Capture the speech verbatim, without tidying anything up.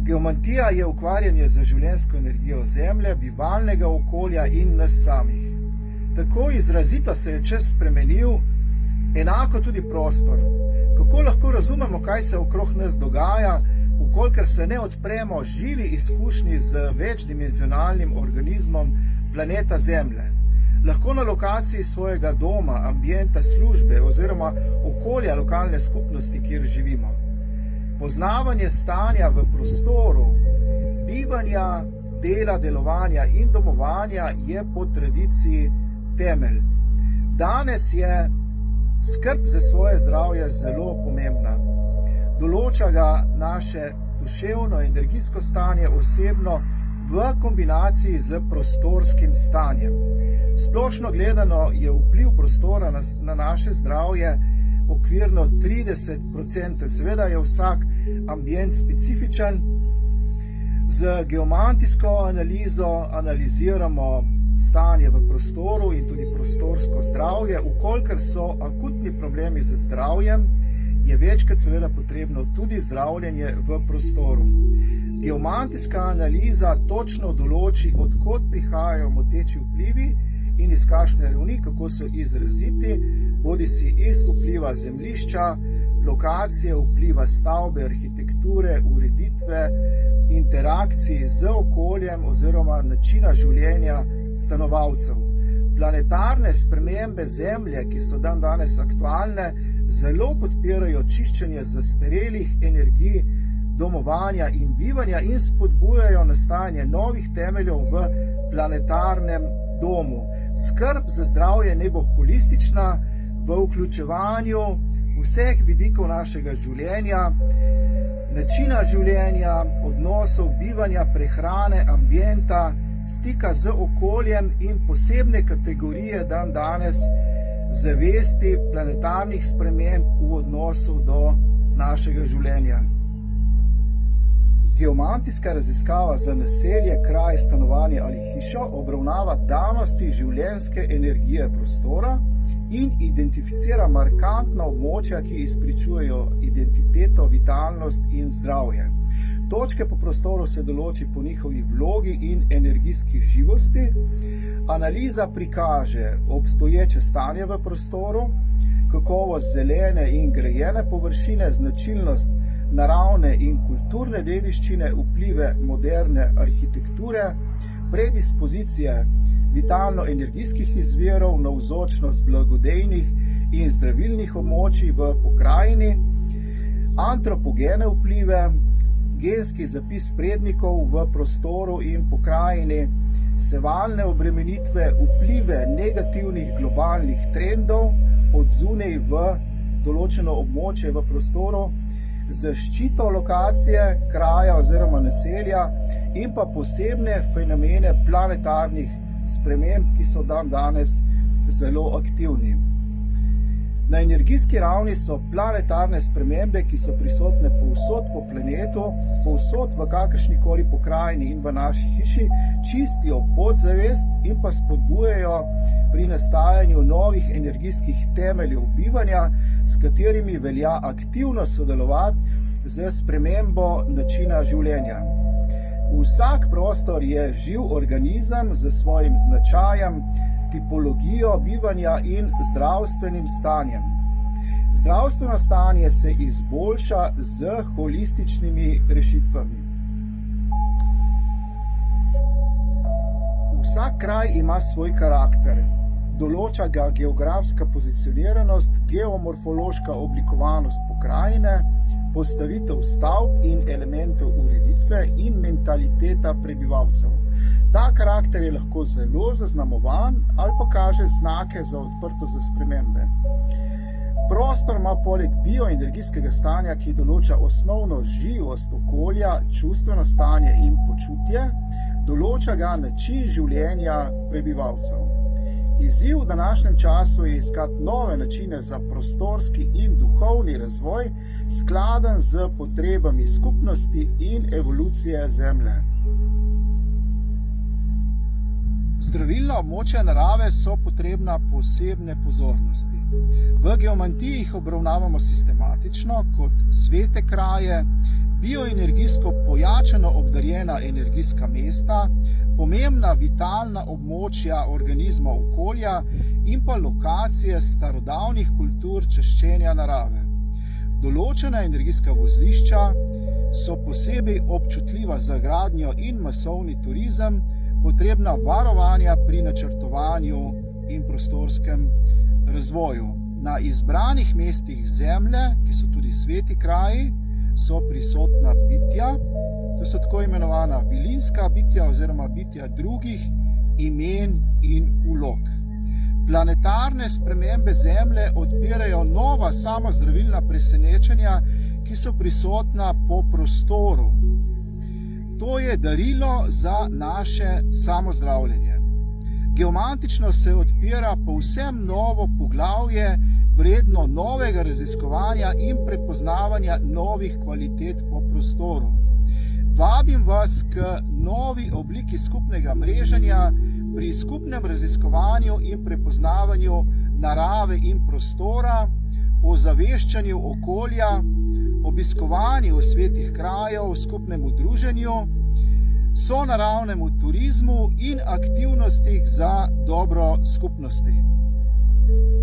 Geomantija je ukvarjanje z življenjsko energijo Zemlje, bivalnega okolja in nas samih. Tako izrazito se je čas spremenil, enako tudi prostor. Kako lahko razumemo, kaj se okrog nas dogaja, ukolikor se ne odpremo živi izkušnji z večdimenzionalnim organizmom planeta Zemlje? Lahko na lokaciji svojega doma, ambienta, službe oziroma okolja lokalne skupnosti, kjer živimo. Poznavanje stanja v prostoru, bivanja, dela, delovanja in domovanja je po tradiciji temelj. Danes je skrb za svoje zdravje zelo pomembna. Določa ga naše duševno, energijsko stanje osebno v kombinaciji z prostorskim stanjem. Splošno gledano je vpliv prostora na, na naše zdravje okvirno trideset procentov. Seveda je vsak ambient specifičen. Z geomantijsko analizo analiziramo stanje v prostoru in tudi prostorsko zdravje. Ukolikor so akutni problemi z zdravjem, je večkrat seveda potrebno tudi zdravljenje v prostoru. Geomantijska analiza točno določi, od kod prihajajo moteči vplivi in iz kakšne ravni, kako so izraziti, bodi si iz vpliva zemljišča, lokacije, vpliva stavbe, arhitekture, ureditve, interakcij z okoljem oziroma načina življenja stanovalcev. Planetarne spremembe Zemlje, ki so dan danes aktualne, zelo podpirajo čiščenje zastarelih energij, domovanja in bivanja in spodbujajo nastajanje novih temeljev v planetarnem domu. Skrb za zdravje naj bo holistična v vključevanju vseh vidikov našega življenja, načina življenja, odnosov, bivanja, prehrane, ambienta, stika z okoljem in posebne kategorije dan danes zavesti planetarnih sprememb v odnosu do našega življenja. Geomantijska raziskava za naselje, kraj, stanovanje ali hišo obravnava danosti življenjske energije prostora in identificira markantna območja, ki izpričujejo identiteto, vitalnost in zdravje. Točke po prostoru se določi po njihovi vlogi in energijski živosti. Analiza prikaže obstoječe stanje v prostoru, kakovost zelene in grajene površine, značilnost naravne in kulturne dediščine, vplive moderne arhitekture, predispozicije vitalno-energijskih izvirov, navzočnost blagodejnih in zdravilnih območij v pokrajini, antropogene vplive, genski zapis prednikov v prostoru in pokrajini, sevalne obremenitve, vplive negativnih globalnih trendov od zunaj v določeno območje v prostoru, zaščito lokacije, kraja oziroma naselja in pa posebne fenomene planetarnih sprememb, ki so dan danes zelo aktivni. Na energijski ravni so planetarne spremembe, ki so prisotne povsod po planetu, povsod v kakršnikoli pokrajini in v naši hiši, čistijo podzavest in pa spodbujajo pri nastajanju novih energijskih temeljev bivanja, s katerimi velja aktivno sodelovati z spremembo načina življenja. Vsak prostor je živ organizem z svojim značajem, tipologijo bivanja in zdravstvenim stanjem. Zdravstveno stanje se izboljša z holističnimi rešitvami. Vsak kraj ima svoj karakter. Določa ga geografska pozicioniranost, geomorfološka oblikovanost pokrajine, postavitev stavb in elementov ureditve in mentaliteta prebivalcev. Ta karakter je lahko zelo zaznamovan ali pa kaže znake za odprtost za spremembe. Prostor ima poleg bioenergijskega stanja, ki določa osnovno živost okolja, čustveno stanje in počutje, določa ga način življenja prebivalcev. Izziv v današnjem času je iskati nove načine za prostorski in duhovni razvoj, skladen z potrebami skupnosti in evolucije Zemlje. Zdravilna območja narave so potrebna posebne pozornosti. V geomantiji jih obravnavamo sistematično kot svete kraje, bioenergijsko pojačano obdarjena energijska mesta, pomembna vitalna območja organizma okolja in pa lokacije starodavnih kultur češčenja narave. Določena energijska vozlišča so posebej občutljiva za gradnjo in masovni turizem, potrebna varovanja pri načrtovanju in prostorskem razvoju. Na izbranih mestih Zemlje, ki so tudi sveti kraji, so prisotna bitja, to so tako imenovana vilinska bitja oziroma bitja drugih imen in vlog. Planetarne spremembe Zemlje odpirajo nova samozdravilna presenečenja, ki so prisotna po prostoru. To je darilo za naše samozdravljenje. Geomantično se odpira povsem novo poglavje, vredno novega raziskovanja in prepoznavanja novih kvalitet po prostoru. Vabim vas k novi obliki skupnega mreženja pri skupnem raziskovanju in prepoznavanju narave in prostora, ozaveščanju okolja, obiskovanju svetih krajev, skupnemu druženju, sonaravnemu turizmu in aktivnostih za dobro skupnosti.